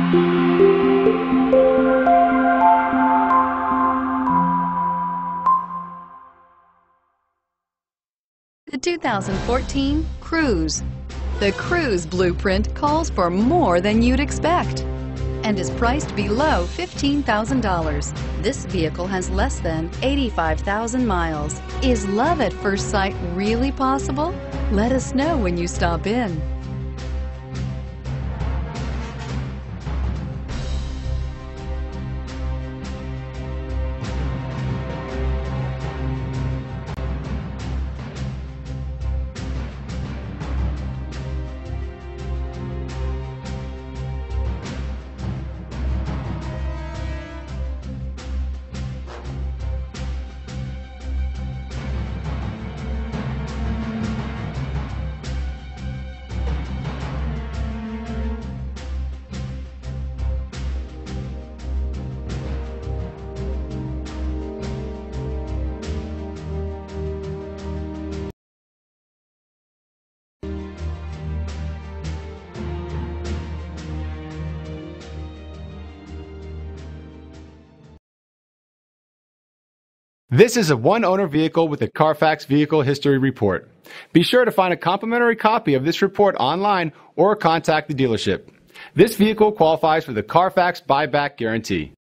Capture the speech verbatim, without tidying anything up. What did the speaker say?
The two thousand fourteen Cruze. The Cruze blueprint calls for more than you'd expect and is priced below fifteen thousand dollars. This vehicle has less than eighty-five thousand miles. Is love at first sight really possible? Let us know when you stop in. This is a one-owner vehicle with a Carfax Vehicle History Report. Be sure to find a complimentary copy of this report online or contact the dealership. This vehicle qualifies for the Carfax Buyback Guarantee.